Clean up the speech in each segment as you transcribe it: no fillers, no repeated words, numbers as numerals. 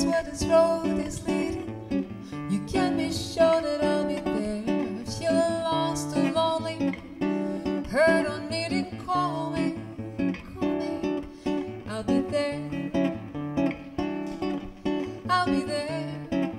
where this road is leading. You can be sure that I'll be there. If you're lost or lonely, hurt or needing, call me, I'll be there, I'll be there.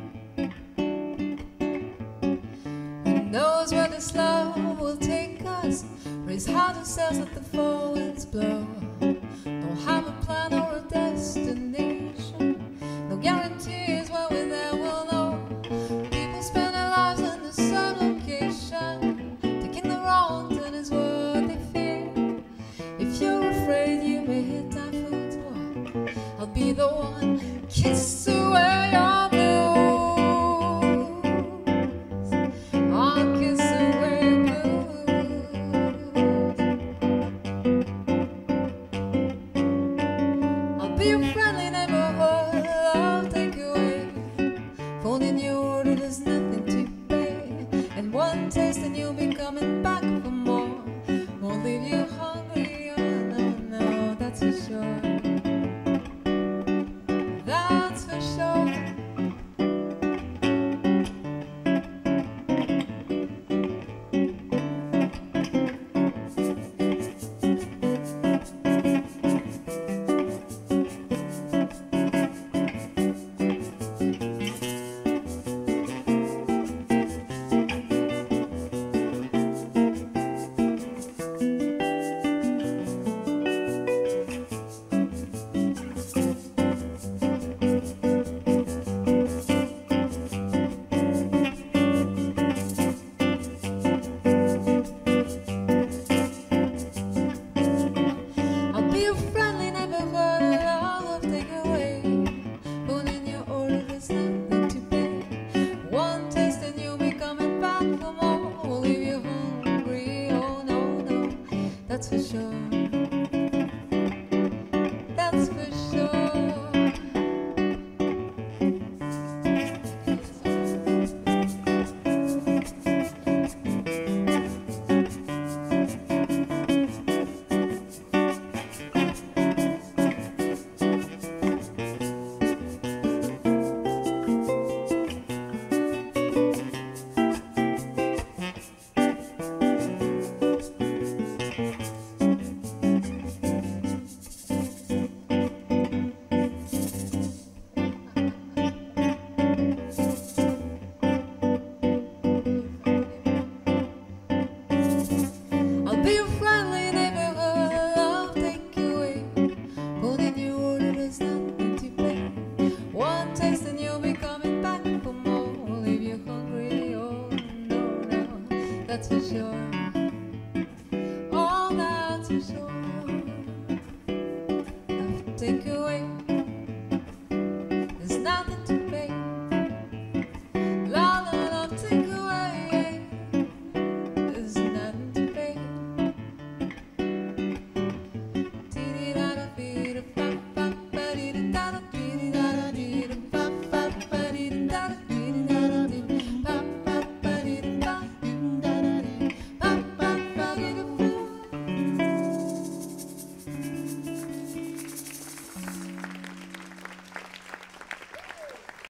Who knows where this love will take us? Raise high sails, let the four winds blow. Don't have a plan or a destination, no guarantees when we're there we'll know. People spend their lives in the same location, taking the wrong turn is what they fear. If you're afraid you may hit typhoon's wall, I'll be the one kiss